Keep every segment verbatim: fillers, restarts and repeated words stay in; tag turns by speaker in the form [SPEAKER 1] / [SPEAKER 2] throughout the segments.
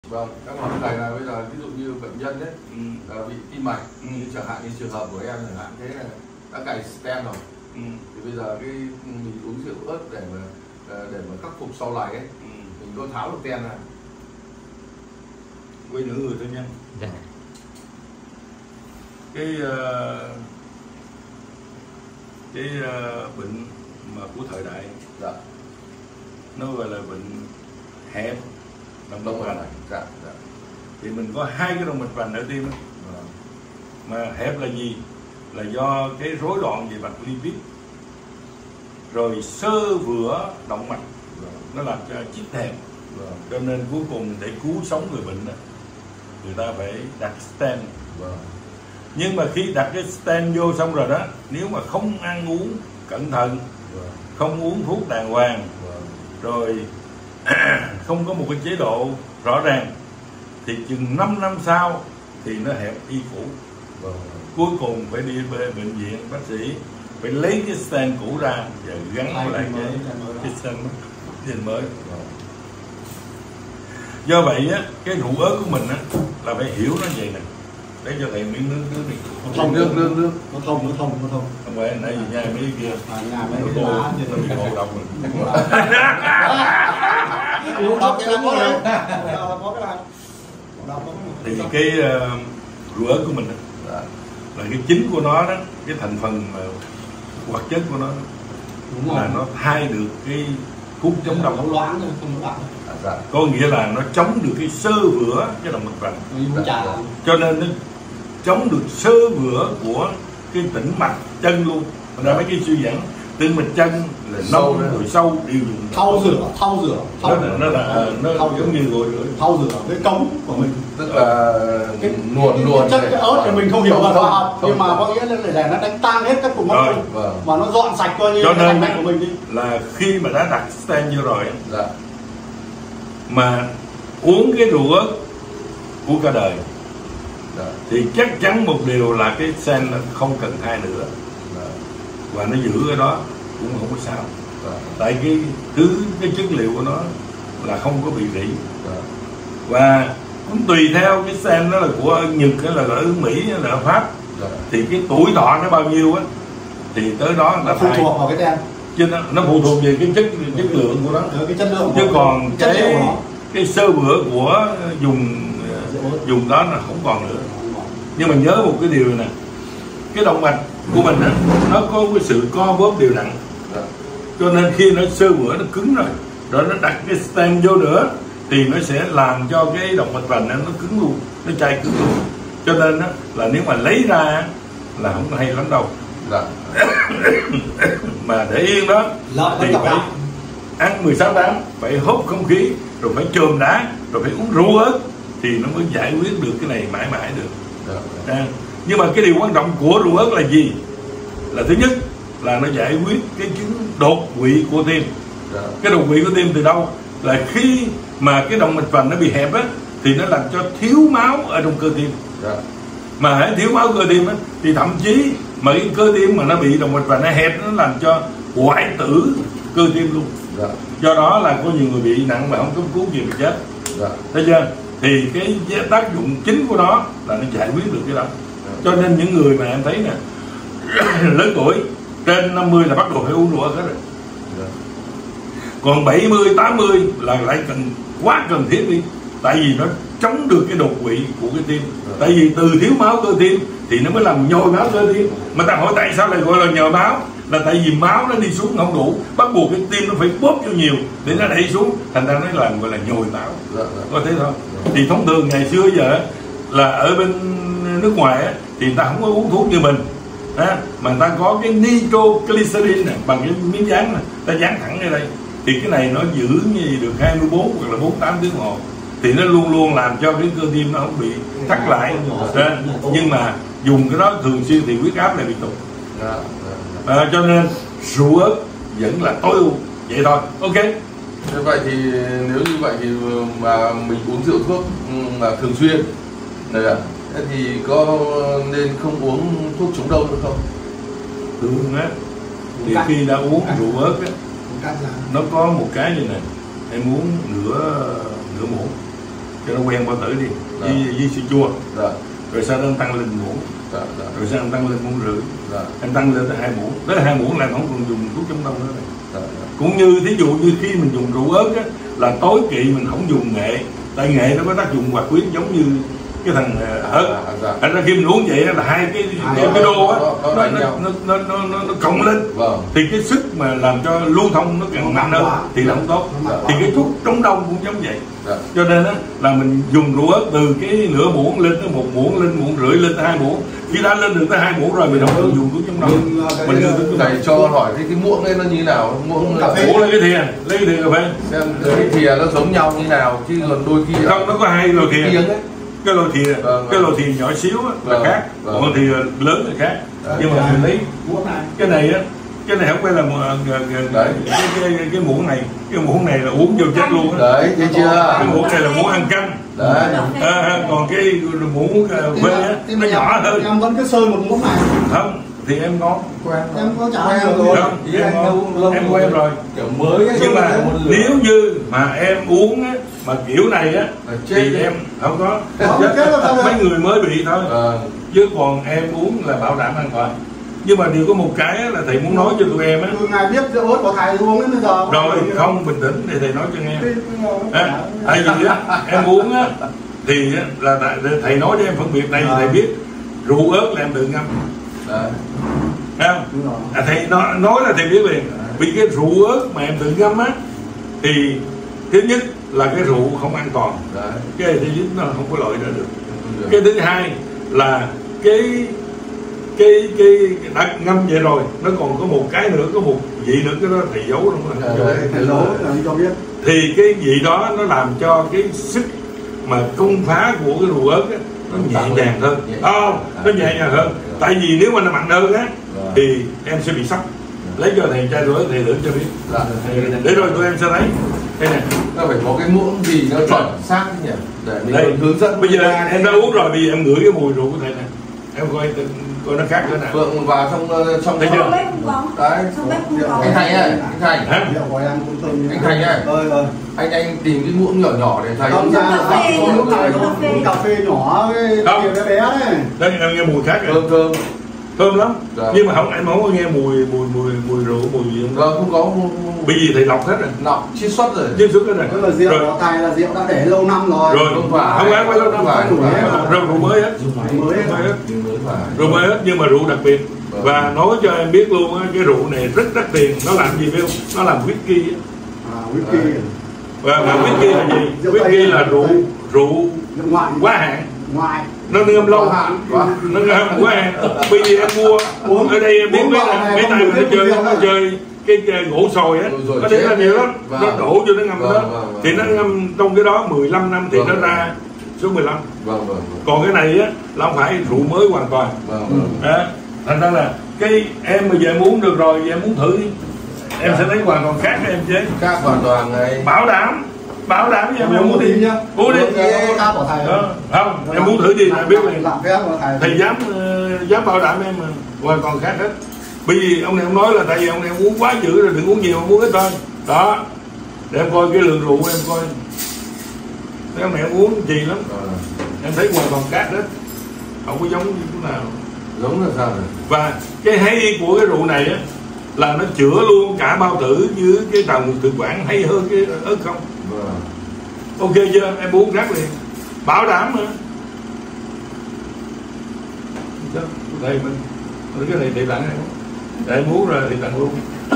[SPEAKER 1] Vâng, các bạn này là bây giờ ví dụ như bệnh nhân đấy
[SPEAKER 2] ừ.
[SPEAKER 1] là bị tim mạch,
[SPEAKER 2] ừ.
[SPEAKER 1] như chẳng hạn như trường hợp của em chẳng hạn, thế là đã cài stent rồi,
[SPEAKER 2] ừ.
[SPEAKER 1] thì bây giờ cái mình uống rượu ớt để mà để mà khắc phục sau này ấy,
[SPEAKER 2] ừ.
[SPEAKER 1] mình có tháo được stent này.
[SPEAKER 2] Quay nửa người thôi nha.
[SPEAKER 3] Dạ.
[SPEAKER 2] Cái uh, cái uh, bệnh mà của thời đại,
[SPEAKER 1] Dạ.
[SPEAKER 2] nó gọi là bệnh hẹp động mạch vành.
[SPEAKER 1] Dạ. Dạ.
[SPEAKER 2] Thì mình có hai cái động mạch vành ở tim đó.
[SPEAKER 1] Dạ.
[SPEAKER 2] Mà hẹp là gì? Là do cái rối loạn về mạch lipid, rồi xơ vữa động mạch,
[SPEAKER 1] Dạ.
[SPEAKER 2] nó làm cho chít hẹp.
[SPEAKER 1] Dạ.
[SPEAKER 2] Cho nên cuối cùng để cứu sống người bệnh này, người ta phải đặt stent.
[SPEAKER 1] Dạ.
[SPEAKER 2] Nhưng mà khi đặt cái stent vô xong rồi đó, nếu mà không ăn uống cẩn thận,
[SPEAKER 1] Dạ.
[SPEAKER 2] không uống thuốc đàng hoàng,
[SPEAKER 1] Dạ.
[SPEAKER 2] rồi không có một cái chế độ rõ ràng, thì chừng năm năm sau thì nó hẹp y cũ.
[SPEAKER 1] Dạ.
[SPEAKER 2] Cuối cùng phải đi về bệnh viện, bác sĩ phải lấy cái stent cũ ra và gắn lại cái, cái stent mới. mới.
[SPEAKER 1] Dạ.
[SPEAKER 2] Do vậy á, cái rượu ớt của mình á là phải hiểu nó vậy nè. Để cho thầy miếng nước nước đi.
[SPEAKER 1] Không, nước nước nước.
[SPEAKER 4] Nó thông, nó thông, nó thông.
[SPEAKER 2] Không phải nãy giờ nhai mấy kia.
[SPEAKER 4] À, nhà mấy
[SPEAKER 2] Nó
[SPEAKER 4] cái
[SPEAKER 2] cô,
[SPEAKER 4] lá
[SPEAKER 2] nó bị ngộ độc rồi.
[SPEAKER 4] Uống độc cái có đâu. Có cái nào.
[SPEAKER 2] Thì cái uh, rượu ớt của mình á,
[SPEAKER 1] Dạ.
[SPEAKER 2] là cái chính của nó đó, cái thành phần mà hoạt chất của nó
[SPEAKER 4] Đúng
[SPEAKER 2] là
[SPEAKER 4] rồi.
[SPEAKER 2] nó thay được cái thuốc chống độc.
[SPEAKER 4] Nó loãng thôi, không có độc.
[SPEAKER 1] Dạ.
[SPEAKER 2] Có nghĩa là nó chống được cái xơ vữa cái động mạch vành.
[SPEAKER 4] Uống trà.
[SPEAKER 2] Cho nên nó chống được xơ vữa của cái tĩnh mạch chân luôn. Thành ra mấy cái suy giãn tĩnh mạch chân là nông rồi sâu đều dùng.
[SPEAKER 4] Thau rửa, thau rửa.
[SPEAKER 2] Nó là nó là nó giống như rồi rửa.
[SPEAKER 4] Thau rửa cái cống của mình.
[SPEAKER 1] Tức là
[SPEAKER 4] Cái
[SPEAKER 1] luồn luồn
[SPEAKER 4] chất cái ớt thì mình không hiểu là hóa học, nhưng mà
[SPEAKER 1] không.
[SPEAKER 4] có nghĩa là để nó đánh tan hết các cục
[SPEAKER 2] Rồi.
[SPEAKER 4] mốc mình,
[SPEAKER 1] Vâng.
[SPEAKER 4] mà nó dọn sạch coi như
[SPEAKER 2] Cho
[SPEAKER 4] cái
[SPEAKER 2] nên
[SPEAKER 4] thành mạch của mình đi.
[SPEAKER 2] là khi mà đã đặt stent vô rồi
[SPEAKER 1] Dạ.
[SPEAKER 2] mà uống cái rượu ớt của cả đời,
[SPEAKER 1] Dạ.
[SPEAKER 2] thì chắc chắn một điều là cái stent nó không cần thay nữa,
[SPEAKER 1] Dạ.
[SPEAKER 2] và nó giữ ở đó cũng không có sao.
[SPEAKER 1] Dạ.
[SPEAKER 2] Tại cái thứ cái chất liệu của nó là không có bị rỉ.
[SPEAKER 1] Dạ.
[SPEAKER 2] Và cũng tùy theo cái stent đó là của Nhật hay là ở Mỹ hay là ở Pháp,
[SPEAKER 1] Dạ.
[SPEAKER 2] thì cái tuổi thọ nó bao nhiêu á thì tới đó
[SPEAKER 4] Nó
[SPEAKER 2] là
[SPEAKER 4] phụ
[SPEAKER 2] thay.
[SPEAKER 4] thuộc vào cái tem.
[SPEAKER 2] Chứ nó, nó phụ thuộc về cái chất chất lượng của nó.
[SPEAKER 4] Ở cái chất lượng.
[SPEAKER 2] Chứ
[SPEAKER 4] của-
[SPEAKER 2] còn
[SPEAKER 4] chất liệu
[SPEAKER 2] cái
[SPEAKER 4] của nó.
[SPEAKER 2] cái sơ vữa của dùng dùng đó là không còn nữa. Nhưng mà nhớ một cái điều này nè, cái động mạch của mình á, nó có cái sự co bóp đều đặn.
[SPEAKER 1] Dạ.
[SPEAKER 2] Cho nên khi nó sơ vữa nó cứng rồi, rồi nó đặt cái stent vô nữa thì nó sẽ làm cho cái động mạch vành nó cứng luôn, nó chai cứng luôn. Cho nên á, là nếu mà lấy ra là không hay lắm đâu.
[SPEAKER 1] Dạ.
[SPEAKER 2] Mà để yên đó
[SPEAKER 4] Lợi
[SPEAKER 2] thì
[SPEAKER 4] bất cập
[SPEAKER 2] phải
[SPEAKER 4] hại.
[SPEAKER 2] ăn mười sáu tháng, phải hút không khí, rồi phải chườm đá, rồi phải uống rượu ớt thì nó mới giải quyết được cái này mãi mãi được.
[SPEAKER 1] Dạ.
[SPEAKER 2] À, nhưng mà cái điều quan trọng của rượu ớt là gì? Là thứ nhất là nó giải quyết cái chứng đột quỵ của tim.
[SPEAKER 1] Dạ.
[SPEAKER 2] Cái đột quỵ của tim từ đâu? Là khi mà cái động mạch vành nó bị hẹp á, thì nó làm cho thiếu máu ở trong cơ tim.
[SPEAKER 1] Dạ.
[SPEAKER 2] Mà hãy thiếu máu cơ tim á, thì thậm chí mà cái cơ tim mà nó bị động mạch vành nó hẹp, nó làm cho hoại tử cơ tim luôn.
[SPEAKER 1] Dạ.
[SPEAKER 2] Do đó là có nhiều người bị nặng mà không cấp cứu gì mà chết.
[SPEAKER 1] Dạ.
[SPEAKER 2] Thấy chưa? Thì cái tác dụng chính của nó là nó giải quyết được cái đó. Cho nên những người mà em thấy nè lớn tuổi trên năm mươi là bắt đầu phải uống rượu ớt hết rồi.
[SPEAKER 1] Dạ.
[SPEAKER 2] Còn bảy mươi, tám mươi là lại cần quá cần thiết đi. Tại vì nó chống được cái đột quỵ của cái tim. Tại vì từ thiếu máu cơ tim thì nó mới làm nhồi máu cơ tim. Mà ta hỏi tại sao lại gọi là nhồi máu? Là tại vì máu nó đi xuống không đủ, bắt buộc cái tim nó phải bóp cho nhiều để nó đẩy xuống, thành ra nó làm gọi là nhồi máu.
[SPEAKER 1] Dạ.
[SPEAKER 2] Có thế thôi. Thì thông thường ngày xưa giờ là ở bên nước ngoài á, thì người ta không có uống thuốc như mình á, mà người ta có cái nitroglycerin này, bằng cái miếng dán này, ta dán thẳng ở đây, thì cái này nó giữ như được hai mươi bốn hoặc là bốn mươi tám tiếng đồng hồ, thì nó luôn luôn làm cho cái cơ tim nó không bị thắt lại. À, nhưng mà dùng cái đó thường xuyên thì huyết áp lại bị tụt.
[SPEAKER 1] Dạ.
[SPEAKER 2] À, cho nên rượu ớt vẫn là tối ưu vậy thôi. Ok.
[SPEAKER 1] Thế vậy thì nếu như vậy thì mà mình uống rượu thuốc mà thường xuyên này ạ, thế thì có nên không uống thuốc chống đông nữa không?
[SPEAKER 2] Thường á thì khi đã uống rượu ớt á, nó có một cái như này, em uống nửa nửa muỗng cho nó quen bao tử đi,
[SPEAKER 1] Dạ.
[SPEAKER 2] với, với sữa chua,
[SPEAKER 1] Dạ.
[SPEAKER 2] rồi sau đó anh tăng lên muỗng,
[SPEAKER 1] Dạ. Dạ.
[SPEAKER 2] rồi sau đó anh tăng lên muỗng rưỡi,
[SPEAKER 1] Dạ.
[SPEAKER 2] anh tăng lên là hai muỗng, tới hai muỗng là anh không còn dùng thuốc chống đông nữa này.
[SPEAKER 1] Dạ. Dạ.
[SPEAKER 2] Cũng như thí dụ như khi mình dùng rượu ớt á, là tối kỵ mình không dùng nghệ, tại nghệ nó có tác dụng hoạt huyết giống như cái thằng ớt.
[SPEAKER 1] À, dạ.
[SPEAKER 2] Thành ra khi mình uống vậy là hai cái
[SPEAKER 4] Hai
[SPEAKER 2] cái, cái đô á
[SPEAKER 1] nó- nó
[SPEAKER 2] nó
[SPEAKER 1] đánh
[SPEAKER 2] nó,
[SPEAKER 1] nhau.
[SPEAKER 2] nó, nó, nó, nó, nó cộng lên,
[SPEAKER 1] Vâng.
[SPEAKER 2] thì cái sức mà làm cho lưu thông nó càng mạnh hơn thì nó không tốt.
[SPEAKER 4] Dạ.
[SPEAKER 2] Thì cái thuốc chống đông cũng giống vậy.
[SPEAKER 1] Dạ.
[SPEAKER 2] Cho nên á là mình dùng rượu ớt từ cái nửa muỗng lên tới một muỗng, lên muỗng rưỡi, lên tới hai muỗng. Khi đã lên được tới hai muỗng rồi mình không cần dùng thuốc chống đông.
[SPEAKER 4] Nhưng, uh, cái-
[SPEAKER 2] Mình dùng thuốc chống
[SPEAKER 1] Thầy
[SPEAKER 2] đông.
[SPEAKER 1] cho hỏi cái cái muỗng ấy nó như nào? Muỗng
[SPEAKER 4] Cà phê.
[SPEAKER 2] Ủa lấy cái thìa, lấy cái thìa cà phê.
[SPEAKER 1] xem cái thìa nó giống nhau như nào, chứ còn đôi khi
[SPEAKER 2] Không, nó có hai lò
[SPEAKER 1] cái
[SPEAKER 2] thìa.
[SPEAKER 1] tiếng ấy.
[SPEAKER 2] Cái lò thìa,
[SPEAKER 1] Vâng,
[SPEAKER 2] cái
[SPEAKER 1] vâng.
[SPEAKER 2] lò thìa nhỏ xíu á, là
[SPEAKER 1] Vâng,
[SPEAKER 2] khác,
[SPEAKER 1] vâng.
[SPEAKER 2] còn thìa lớn là khác.
[SPEAKER 1] Đấy.
[SPEAKER 2] Nhưng mà mình lấy
[SPEAKER 4] Muỗng này.
[SPEAKER 2] cái này á, cái này không phải là một cái,
[SPEAKER 1] Đấy.
[SPEAKER 2] cái, cái, cái muỗng này, cái muỗng này là uống vô chết luôn á.
[SPEAKER 1] Đấy, thấy chưa?
[SPEAKER 2] Cái muỗng này là muỗng ăn canh.
[SPEAKER 1] Đấy.
[SPEAKER 2] À, còn cái muỗng cà
[SPEAKER 4] Thế
[SPEAKER 2] phê
[SPEAKER 4] mà-
[SPEAKER 2] á,
[SPEAKER 4] thế
[SPEAKER 2] nó
[SPEAKER 4] mà
[SPEAKER 2] nhỏ
[SPEAKER 4] em-
[SPEAKER 2] hơn.
[SPEAKER 4] Em vẫn cứ sơi một muỗng này.
[SPEAKER 2] Không, thì em ngon.
[SPEAKER 4] Em có trả
[SPEAKER 1] Quen
[SPEAKER 4] em
[SPEAKER 1] rồi.
[SPEAKER 2] Không,
[SPEAKER 1] Ý
[SPEAKER 2] em
[SPEAKER 1] anh
[SPEAKER 2] ngon.
[SPEAKER 1] lâu- lâu
[SPEAKER 2] Em
[SPEAKER 1] rồi.
[SPEAKER 2] quen rồi.
[SPEAKER 1] Kiểu mới ấy,
[SPEAKER 2] Nhưng mà
[SPEAKER 1] chứ không có lửa.
[SPEAKER 2] nếu như mà em uống á, mà kiểu này á,
[SPEAKER 1] Là chết
[SPEAKER 2] thì
[SPEAKER 1] đấy.
[SPEAKER 2] em không có.
[SPEAKER 4] Không, chết là sao
[SPEAKER 2] Mấy
[SPEAKER 4] đâu.
[SPEAKER 2] người mới bị thôi.
[SPEAKER 1] Vâng.
[SPEAKER 2] Chứ còn em uống là bảo đảm an toàn. Nhưng mà điều có một cái á, là thầy muốn nói cho tụi em á.
[SPEAKER 4] Từ ngày biết rượu ớt của thầy uống đến bây giờ.
[SPEAKER 2] Rồi không, bình tĩnh để thầy nói cho nghe.
[SPEAKER 4] Thế-
[SPEAKER 2] À, tại vì á, em uống á thì á, là tại- thầy nói cho em phân biệt này,
[SPEAKER 4] À.
[SPEAKER 2] thầy biết rượu ớt là em tự ngâm,
[SPEAKER 1] Đấy.
[SPEAKER 2] thấy không?
[SPEAKER 4] Đúng rồi.
[SPEAKER 2] À, thầy nói, nói là thầy biết liền. Vì cái rượu ớt mà em tự ngâm á thì thứ nhất là cái rượu không an toàn,
[SPEAKER 1] Đấy.
[SPEAKER 2] cái thứ nhất nó không có loại ra được. Cái thứ hai là cái cái cái đã ngâm vậy rồi nó còn có một cái nữa, có một vị nữa, cái đó thầy giấu luôn
[SPEAKER 1] Dạ,
[SPEAKER 2] rồi.
[SPEAKER 1] đấy.
[SPEAKER 4] Thầy giấu là đi cho biết.
[SPEAKER 2] Thì cái vị đó nó làm cho cái sức mà công phá của cái rượu ớt á, nó nhẹ nhàng hơn.
[SPEAKER 1] Nhẹ.
[SPEAKER 2] Không, nó nhẹ nhàng hơn. Tại vì nếu mà nó mạnh hơn á
[SPEAKER 1] Vâng.
[SPEAKER 2] thì em sẽ bị sốc. Lấy cho thầy chai rượu ớt thầy thử cho biết.
[SPEAKER 1] Dạ.
[SPEAKER 2] Để rồi tụi em sẽ thấy. Đây nè.
[SPEAKER 1] Nó phải có cái muỗng gì nó chuẩn xác nhỉ, để mình
[SPEAKER 2] Đây,
[SPEAKER 1] còn hướng dẫn.
[SPEAKER 2] bây giờ em đã uống rồi, bây giờ em ngửi cái mùi rượu của thầy nè. Em coi coi nó khác thế nào.
[SPEAKER 1] Phượng vào trong trong
[SPEAKER 2] Thấy chưa?
[SPEAKER 3] Trong bếp cũng có.
[SPEAKER 1] Đấy.
[SPEAKER 3] Trong bếp cũng có.
[SPEAKER 1] Anh Thành ơi, anh Thành,
[SPEAKER 2] Hả?
[SPEAKER 4] Rượu của em cũng thơm.
[SPEAKER 1] Anh Thành ơi.
[SPEAKER 4] Ơi ơi.
[SPEAKER 1] anh anh tìm cái muỗng nhỏ nhỏ để thầy.
[SPEAKER 4] Không ra
[SPEAKER 3] cà phê,
[SPEAKER 4] có lúc này
[SPEAKER 3] cà
[SPEAKER 4] có
[SPEAKER 3] phê.
[SPEAKER 4] cà phê nhỏ với
[SPEAKER 2] Không.
[SPEAKER 4] kia bé bé đấy.
[SPEAKER 2] Đây em nghe mùi khác rồi.
[SPEAKER 1] Thơm thơm.
[SPEAKER 2] Thơm lắm.
[SPEAKER 1] Dạ.
[SPEAKER 2] Nhưng mà không, em không có nghe mùi mùi mùi mùi rượu, mùi gì không?
[SPEAKER 1] Vâng, không có mu- mu-
[SPEAKER 2] Bởi vì thầy lọc hết rồi.
[SPEAKER 1] nọ chiết xuất rồi.
[SPEAKER 2] Tiếp xúc cái này.
[SPEAKER 4] Tức là rượu
[SPEAKER 2] Rồi,
[SPEAKER 4] của thầy là rượu đã để lâu năm rồi.
[SPEAKER 2] rồi
[SPEAKER 1] Không
[SPEAKER 2] không
[SPEAKER 1] phải.
[SPEAKER 2] phải phải lâu năm,
[SPEAKER 1] Không phải,
[SPEAKER 2] không
[SPEAKER 1] không
[SPEAKER 2] phải.
[SPEAKER 1] phải.
[SPEAKER 2] Rượu rượu mới hết.
[SPEAKER 4] Mới hết.
[SPEAKER 2] Mới hết.
[SPEAKER 1] Nhưng mới phải.
[SPEAKER 2] Rượu mới hết, nhưng mà rượu đặc biệt.
[SPEAKER 1] Vâng.
[SPEAKER 2] Và nói cho em biết luôn á, cái rượu này rất đắt tiền. Nó làm gì biết không? Nó làm whisky á.
[SPEAKER 4] À, whisky.
[SPEAKER 2] Và mà whisky là gì?
[SPEAKER 4] Rượu
[SPEAKER 2] Whisky
[SPEAKER 4] Tây.
[SPEAKER 2] là rượu rượu
[SPEAKER 4] Rượu ngoại.
[SPEAKER 2] quá hạn.
[SPEAKER 4] Ngoại.
[SPEAKER 2] Nó ngâm lâu,
[SPEAKER 1] Quá hạn, quá.
[SPEAKER 2] nó ngâm quá hạn. Bây giờ em mua
[SPEAKER 4] Uống-
[SPEAKER 2] ở đây em biết
[SPEAKER 4] uống
[SPEAKER 2] mấy
[SPEAKER 4] vào
[SPEAKER 2] tay
[SPEAKER 4] này
[SPEAKER 2] mấy
[SPEAKER 4] không
[SPEAKER 2] tay
[SPEAKER 4] được
[SPEAKER 2] mà nó
[SPEAKER 4] biết
[SPEAKER 2] chơi
[SPEAKER 4] rượu
[SPEAKER 2] nó
[SPEAKER 4] đâu.
[SPEAKER 2] chơi cái, cái gỗ sồi á,
[SPEAKER 1] Rồi
[SPEAKER 2] nó để
[SPEAKER 1] chết.
[SPEAKER 2] ra nhiều lắm,
[SPEAKER 1] Vâng.
[SPEAKER 2] nó đổ vô nó ngâm
[SPEAKER 1] Vâng,
[SPEAKER 2] đó,
[SPEAKER 1] vâng, vâng.
[SPEAKER 2] thì nó ngâm trong cái đó mười lăm năm thì
[SPEAKER 1] Vâng,
[SPEAKER 2] nó
[SPEAKER 1] vâng.
[SPEAKER 2] ra số mười lăm.
[SPEAKER 1] Vâng vâng vâng.
[SPEAKER 2] Còn cái này á là không phải rượu mới hoàn toàn.
[SPEAKER 1] Vâng vâng.
[SPEAKER 2] Đó. Thành ra là cái em bây giờ em uống được rồi, em muốn thử đi, em sẽ thấy hoàn toàn khác với em chế.
[SPEAKER 1] Khác hoàn toàn này.
[SPEAKER 2] Bảo đảm, bảo đảm với em,
[SPEAKER 4] Em
[SPEAKER 2] em
[SPEAKER 4] uống
[SPEAKER 2] muốn
[SPEAKER 4] tí
[SPEAKER 2] đi
[SPEAKER 4] nhá.
[SPEAKER 2] uống đi.
[SPEAKER 4] Có khác của thầy
[SPEAKER 2] Đó.
[SPEAKER 4] không?
[SPEAKER 2] Không, em muốn thử gì là biết liền.
[SPEAKER 4] Làm phép của thầy.
[SPEAKER 2] Thầy dám ờ, dám bảo đảm em mà hoàn toàn khác hết. Bởi vì ông này ông nói là tại vì ông này ông uống quá dữ rồi, đừng uống nhiều, ông uống ít thôi. Đó, để em coi cái lượng rượu em coi. Cái ông này ông uống gì lắm,
[SPEAKER 1] Ờ,
[SPEAKER 2] em thấy hoàn toàn khác hết, không có giống như thế nào.
[SPEAKER 1] giống là sao rồi?
[SPEAKER 2] Và cái hay của cái rượu này á là nó chữa luôn cả bao tử với cái tàu thực quản, hay hơn cái ớt không.
[SPEAKER 1] Vâng.
[SPEAKER 2] Ok chưa? Em uống rác liền, bảo đảm nữa. Đây mình cái này thì tặng em, để em uống rồi thì tặng luôn.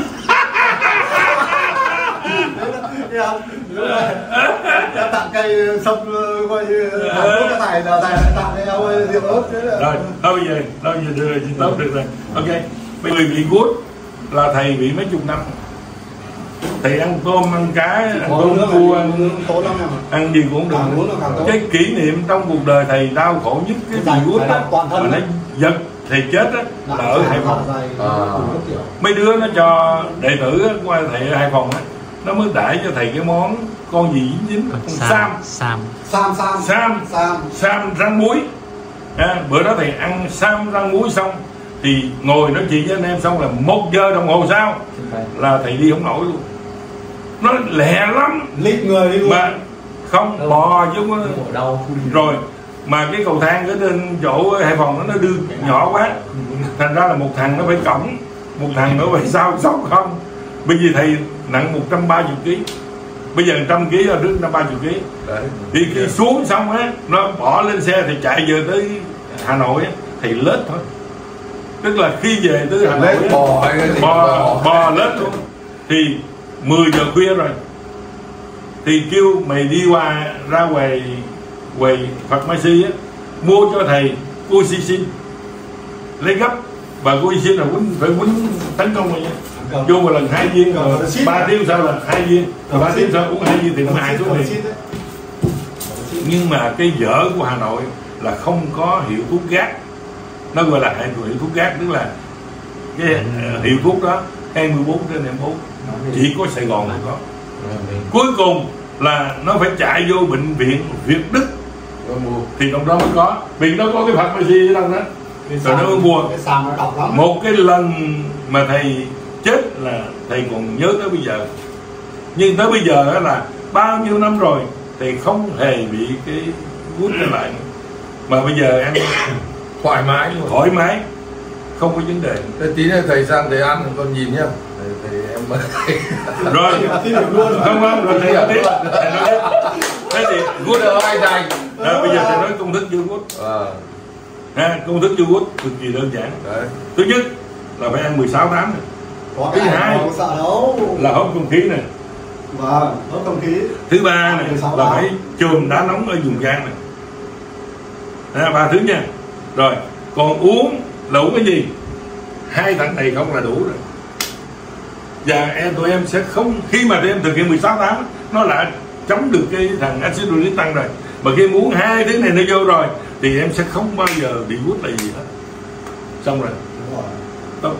[SPEAKER 4] Thấy không? Em tặng cây sâm coi như hạnh phúc cho thầy, giờ thầy lại tặng cho em ơi rượu ớt thế là.
[SPEAKER 2] Rồi, thôi bây giờ, thôi bây giờ được rồi, tốt được rồi. Ok, bây giờ vị good là thầy bị mấy chục năm. Thầy ăn tôm, ăn cá, ăn tôm cua, ăn,
[SPEAKER 4] tốt lắm em.
[SPEAKER 2] ăn gì cũng được.
[SPEAKER 4] Càng uống nó càng tốt.
[SPEAKER 2] Cái kỷ niệm trong cuộc đời thầy đau khổ nhất cái
[SPEAKER 4] Phải-
[SPEAKER 2] vị good
[SPEAKER 4] phải
[SPEAKER 2] á,
[SPEAKER 4] đọc toàn thân
[SPEAKER 2] mà nó
[SPEAKER 4] đấy.
[SPEAKER 2] giật thầy chết á là ở Hải Phòng.
[SPEAKER 1] À.
[SPEAKER 2] Mấy đứa nó cho đệ tử á, qua thầy ở Hải Phòng á, nó mới đãi cho thầy cái món con gì dính dính con sam
[SPEAKER 5] Sam
[SPEAKER 4] Sam sam.
[SPEAKER 2] sam
[SPEAKER 4] Sam.
[SPEAKER 2] sam rang muối. À, bữa đó thầy ăn sam rang muối xong thì ngồi nói chuyện với anh em xong là một giờ đồng hồ sau là thầy đi không nổi luôn, nó lẹ lắm.
[SPEAKER 4] Lít người đi luôn.
[SPEAKER 2] Mà Không, đâu, bò chứ không
[SPEAKER 4] có đâu.
[SPEAKER 2] Rồi mà cái cầu thang ở trên chỗ Hải Phòng nó đưa nhỏ quá, thành ra là một thằng nó phải cõng, một thằng nó phải sao sống không. Bây giờ thầy nặng một trăm ba mươi ký, bây giờ một trăm ký là trước một trăm ba mươi ký. Thì khi yeah. xuống xong á, nó bỏ lên xe thì chạy về tới Hà Nội á, thì lết thôi. Tức là khi về tới Hà Nội á, bò bò, bò lết luôn. Thì mười giờ khuya rồi, thì kêu mày đi qua ra ngoài quầy Phật Mai Si á, mua cho thầy Coxicin lấy gấp. Và Coxicin là quýnh, phải quýnh tấn công rồi nha. Vô một lần hai viên, rồi ba tiếng sau là hai viên, rồi ba tiếng sau uống hai viên thì nó hại xuống liền. Nhưng mà cái dở của Hà Nội là không có hiệu thuốc gác, nó gọi là hiệu thuốc gác, tức là cái hiệu thuốc đó hai mươi bốn trên hai mươi bốn, chỉ có Sài Gòn mới có. Cuối cùng là nó phải chạy vô bệnh viện Việt Đức thì trong đó mới có, vì nó có cái Phật Mai Si ở đâu đó, rồi nó mới mua. Một cái lần mà thầy chết là thầy còn nhớ tới bây giờ, nhưng tới bây giờ đó là bao nhiêu năm rồi thầy không hề bị cái gút trở lại, mà bây giờ ăn thoải mái luôn, thoải mái không có vấn đề.
[SPEAKER 1] Thế tí nữa thầy sang thầy ăn con nhìn nhá, thầy, thầy em mời thầy.
[SPEAKER 2] Rồi không không rồi thầy nói tiếp. Thế thì gút
[SPEAKER 1] ở ai dành.
[SPEAKER 2] Bây giờ thầy nói công thức vô gút. À, công thức vô gút cực kỳ đơn giản. Đấy. Thứ nhất là phải ăn mười sáu tám này.
[SPEAKER 4] Có
[SPEAKER 2] thứ hai là hốt không khí này.
[SPEAKER 4] Vâng, hốt không khí.
[SPEAKER 2] Thứ ba này là phải chườm đá nóng ở vùng gan này. À, ba thứ nha. Rồi còn uống là uống cái gì? Hai thằng này không là đủ rồi. Và em tụi em sẽ không, khi mà tụi em thực hiện mười sáu tám nó đã chống được cái thằng axit uric tăng rồi, mà khi muốn hai thứ này nó vô rồi thì em sẽ không bao giờ bị gút lại gì hết. Xong rồi. Tốt.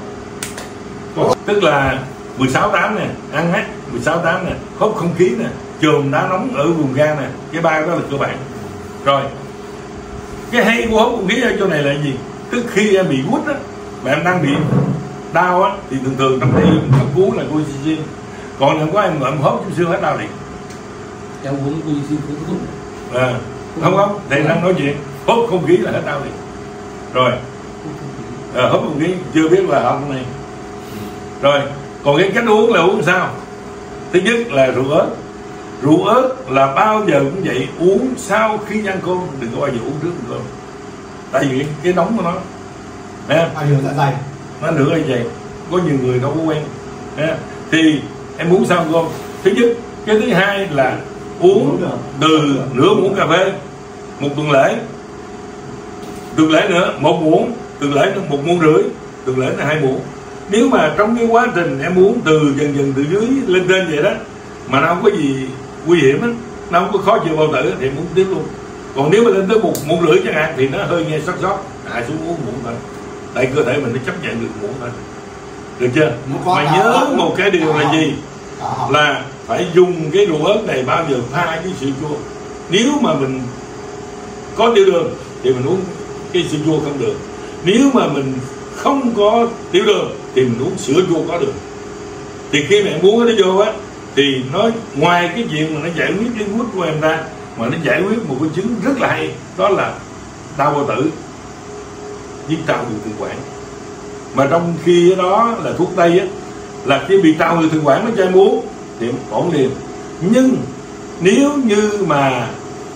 [SPEAKER 2] Tức là mười sáu tám nè, ăn hết mười sáu tám nè, hút không khí nè, chườm đá nóng ở vùng gan nè, cái ba đó là cơ bản. Rồi cái hay của hút không khí ở chỗ này là gì? Tức khi em bị gút á, mà em đang bị đau á, thì thường thường trong đây cấp cứu là Coxicin. Còn em có em ngậm hốt chút xíu hết đau liền.
[SPEAKER 3] Em uống Coxicin cũng tốt.
[SPEAKER 2] À, không không, thầy đang nói chuyện hút không khí là hết đau liền. Rồi à, hút không khí chưa biết là học này. Rồi còn cái cách uống là uống sao? Thứ nhất là rượu ớt. Rượu ớt là bao giờ cũng vậy, uống sau khi ăn cơm, đừng có bao giờ uống trước ăn cơm. Tại vì cái nóng của nó
[SPEAKER 4] ảnh hưởng dạ dày,
[SPEAKER 2] nó nửa là vậy, có nhiều người đâu có quen. À, thì em uống sau ăn cơm. Thứ nhất. Cái thứ hai là uống từ nửa muỗng cà phê một tuần lễ, tuần lễ nữa một muỗng, tuần lễ nữa một muỗng rưỡi, tuần lễ là hai muỗng. Nếu mà trong cái quá trình em uống từ dần dần từ dưới lên trên vậy đó mà nó không có gì nguy hiểm á, nó không có khó chịu bao tử thì em uống tiếp luôn. Còn nếu mà lên tới một muỗng rưỡi chẳng hạn thì nó hơi nghe sót sót, hạ xuống uống muỗng thôi, tại cơ thể mình nó chấp nhận được muỗng thôi, được chưa? Mà nhớ một cái điều là gì? Là phải dùng cái rượu ớt này bao giờ pha với sữa chua. Nếu mà mình có tiểu đường thì mình uống cái sữa chua không được. Nếu mà mình không có tiểu đường thì mình uống sữa chua có đường. Thì khi mà em uống cái nó vô á, thì nó ngoài cái chuyện mà nó giải quyết cái gút của em ra, mà nó giải quyết một cái chứng rất là hay, đó là đau bao tử với trào ngược thực quản. Mà trong khi đó là thuốc tây á, là khi bị trào ngược thực quản nó cho em uống thì em ổn liền. Nhưng nếu như mà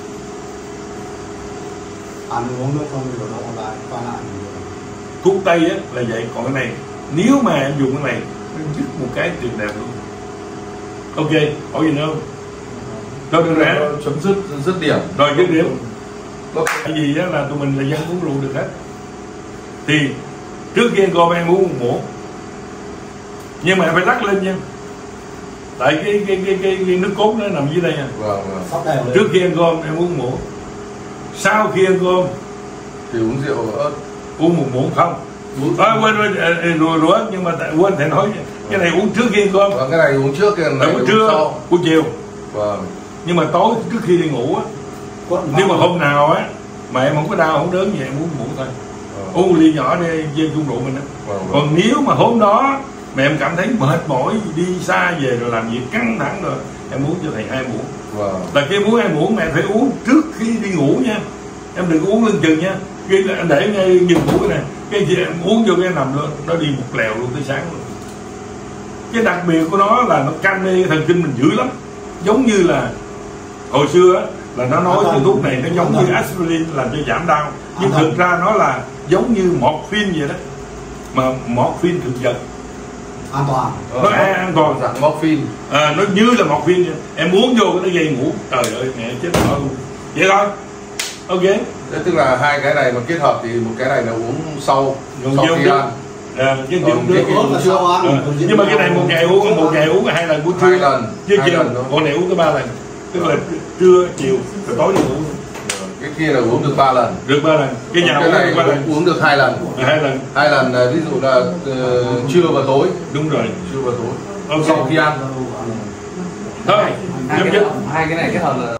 [SPEAKER 4] ăn uống nước không thì nó lại qua lại
[SPEAKER 2] thuốc tây á là vậy. Còn cái này nếu mà em dùng cái này nó dứt một cái tuyệt đẹp luôn. Ok, hỏi gì nữa không? Đâu được rẽ
[SPEAKER 1] chấm dứt dứt điểm
[SPEAKER 2] rồi, dứt điểm. Cái gì đó là tụi mình là dân uống rượu được hết. Thì trước khi ăn cơm em uống một muỗng, nhưng mà em phải lắc lên nha, tại cái cái cái cái, cái nước cốt nó nằm dưới đây nha.
[SPEAKER 1] Vâng, vâng.
[SPEAKER 2] Trước khi ăn cơm em uống một muỗng, sau khi ăn cơm
[SPEAKER 1] thì uống rượu ớt,
[SPEAKER 2] uống một muỗng không. À, quên quên rồi rồi nhưng mà tại, quên thầy nói cái này uống trước khi ăn cơm.
[SPEAKER 1] Vâng, cái này uống trước, cái này
[SPEAKER 2] uống trưa, sau. Uống chiều.
[SPEAKER 1] Vâng.
[SPEAKER 2] Nhưng mà tối trước khi đi ngủ á, nếu mà hôm nào á mà em không có đau không đớn gì em uống muỗng thôi. Vâng. Uống một ly nhỏ để dây chung rượu mình á. Vâng, vâng. Còn nếu mà hôm đó mà em cảm thấy mệt mỏi đi xa về rồi làm việc căng thẳng rồi, em uống cho thầy hai muỗng.
[SPEAKER 1] Wow.
[SPEAKER 2] Là cái muối em uống mẹ phải uống trước khi đi ngủ nha, em đừng có uống lưng chừng nha. Cái anh để ngay giường ngủ này, cái gì em uống vô cái nằm luôn, nó đi một lèo luôn tới sáng luôn. Cái đặc biệt của nó là nó can mê thần kinh mình dữ lắm, giống như là hồi xưa á, là nó nói cái thuốc này nó giống như aspirin làm cho giảm đau, nhưng thực ra nó là giống như morphine vậy đó, mà morphine thực vật,
[SPEAKER 4] an toàn,
[SPEAKER 2] nó an, an toàn,
[SPEAKER 1] dạng morphine,
[SPEAKER 2] à, nó như là morphine vậy. Em uống vô cái nó gây ngủ, trời ơi mẹ chết rồi luôn, vậy thôi. Ok.
[SPEAKER 1] Thế tức là hai cái này mà kết hợp thì một cái này là uống sau
[SPEAKER 2] Còn
[SPEAKER 1] sau khi ăn.
[SPEAKER 2] À, chứ
[SPEAKER 1] Còn
[SPEAKER 2] chưa
[SPEAKER 1] cái
[SPEAKER 2] được.
[SPEAKER 4] uống là sau ăn.
[SPEAKER 2] À, nhưng mà cái này một ngày uống một ngày uống hai lần buổi trưa,
[SPEAKER 1] Hai lần,
[SPEAKER 2] chứ
[SPEAKER 1] hai
[SPEAKER 2] chiều
[SPEAKER 1] lần thôi.
[SPEAKER 2] còn này uống tới ba lần, tức là trưa chiều rồi tối đi ngủ.
[SPEAKER 1] Cái kia là uống được ba lần.
[SPEAKER 2] Được ba lần, cái nhà
[SPEAKER 1] Cái
[SPEAKER 2] uống
[SPEAKER 1] này
[SPEAKER 2] được ba lần,
[SPEAKER 1] uống được hai lần.
[SPEAKER 2] à, hai lần.
[SPEAKER 1] Hai lần là ví dụ là uh, trưa và tối.
[SPEAKER 2] Đúng rồi.
[SPEAKER 1] Trưa và tối.
[SPEAKER 2] Ok.
[SPEAKER 1] Sau khi ăn.
[SPEAKER 2] Thôi,
[SPEAKER 3] hai
[SPEAKER 2] chấm
[SPEAKER 3] cái,
[SPEAKER 2] dứt.
[SPEAKER 3] hai cái này kết hợp là